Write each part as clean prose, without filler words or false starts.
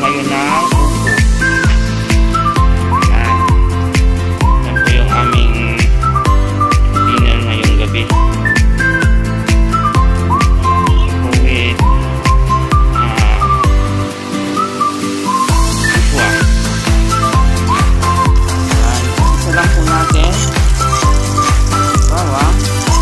tayo ng upo. Yan. Yan po yung aming dinner ngayong gabi. With upo. Yan. Isa lang po natin. Bawang.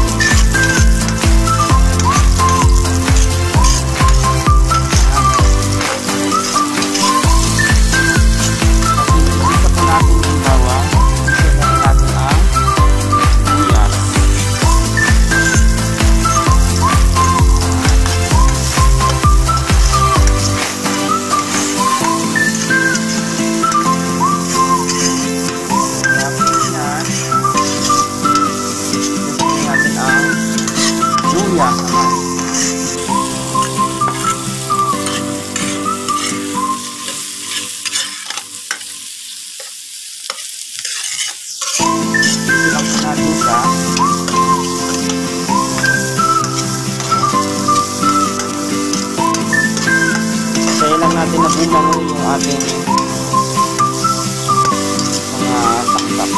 Natin na bumangon yung ating mga taktak.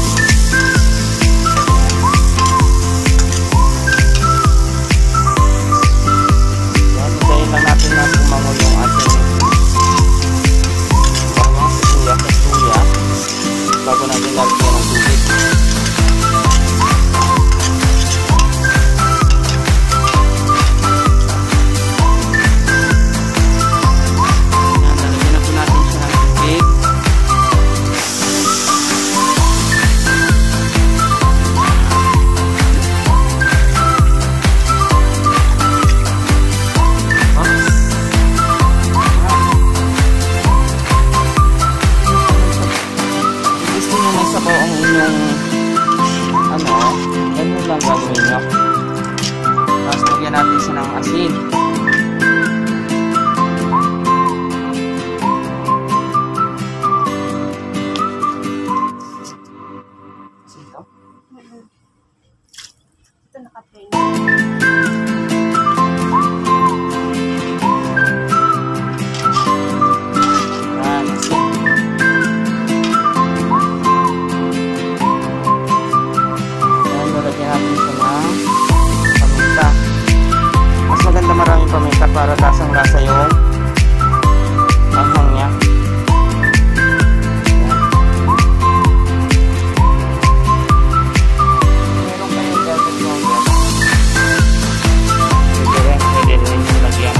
Yan, hintayin lang natin na bumangon yung ating bawang, sibuyas bago natin lalagyan ng tubig. Lang gagawin nyo. Tapos lagyan natin siya ng asin. Asin ito? Ito naka-plain. Maraming paminta para lasang-lasa yung anghang niya. Meron kayong garlic powder. Pwede rin yung lagyan.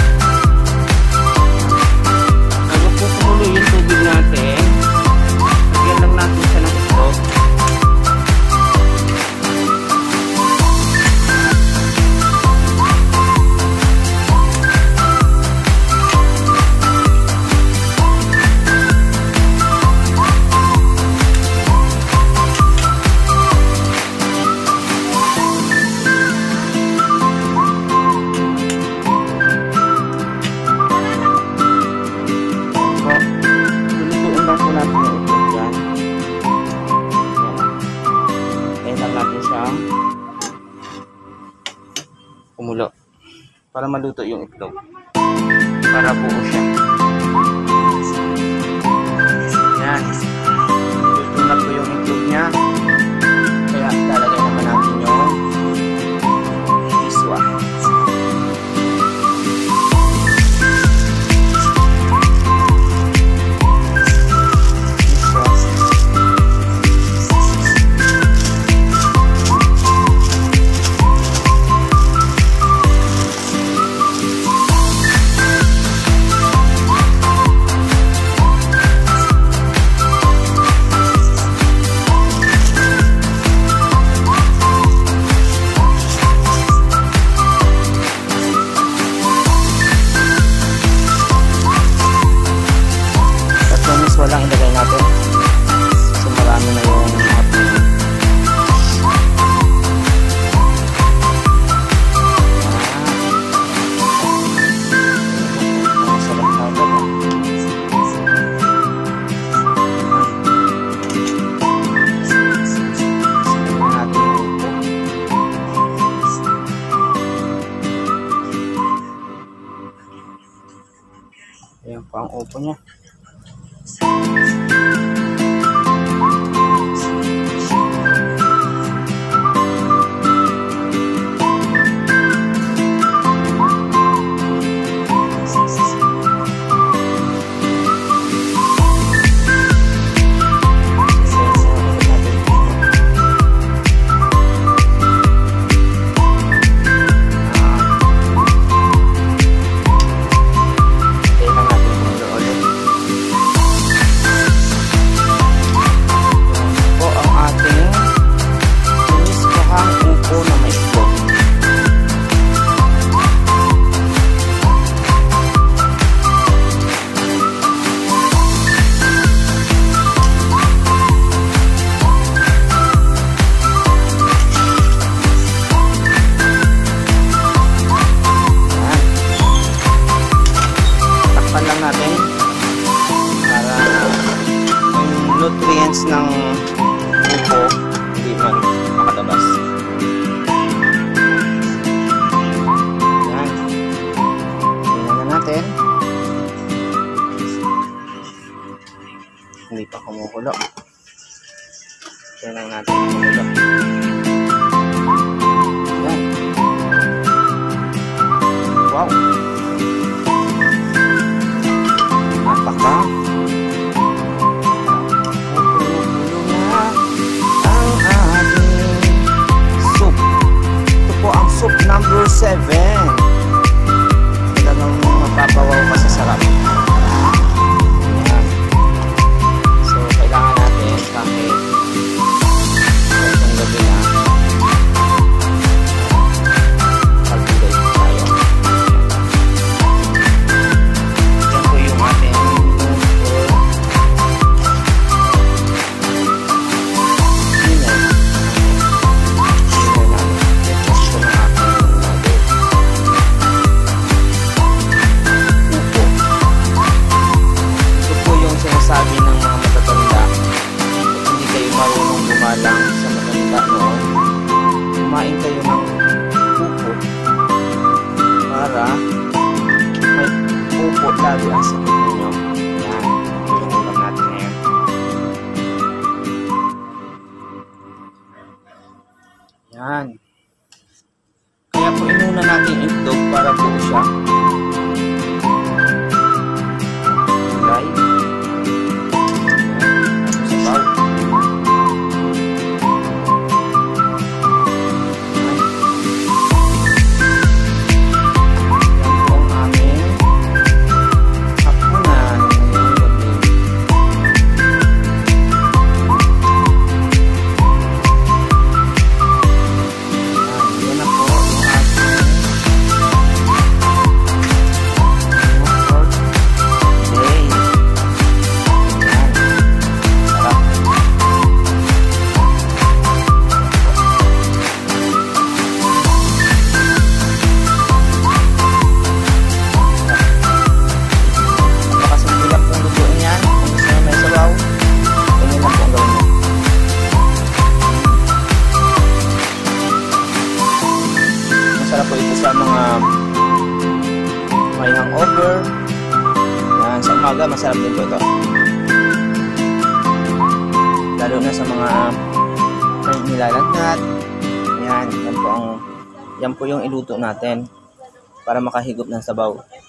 Bago po kumulo yung tubig natin, lagyan lang natin siya ng itlog. Kumulo para maluto yung itlog, para buo siya. Yan, luto na po yung itlog niya, kaya lalagay naman natin yung iswa. Ayan po ang upo niya. Nutrients ng upo hindi man makalabas. Yan. Tingnan na natin. Hindi pa kumukulo. Tingnan natin kumukulo. Yan. Wow. Napaka soup number 7. Talagang mapapawaw ka sa sarap. Ayan. So, kailangan natin kahit itong gabi na calculate tayo. Yan po yung ating sabi ng mga matatanda, hindi kayo marunong gumalang sa matanda noon, kumain kayo ng pupo para may pupo lagi ang sakit ninyo. Yan, ito yung ulam natin ngayon. Yan. Kaya po inuna natin itlog para buo siya. Masarap po ito sa mga may hangover. Yan, sa umaga masarap din po ito. Lalo na sa mga may nilalagnat. Yan po yung iluto natin para makahigop ng sabaw.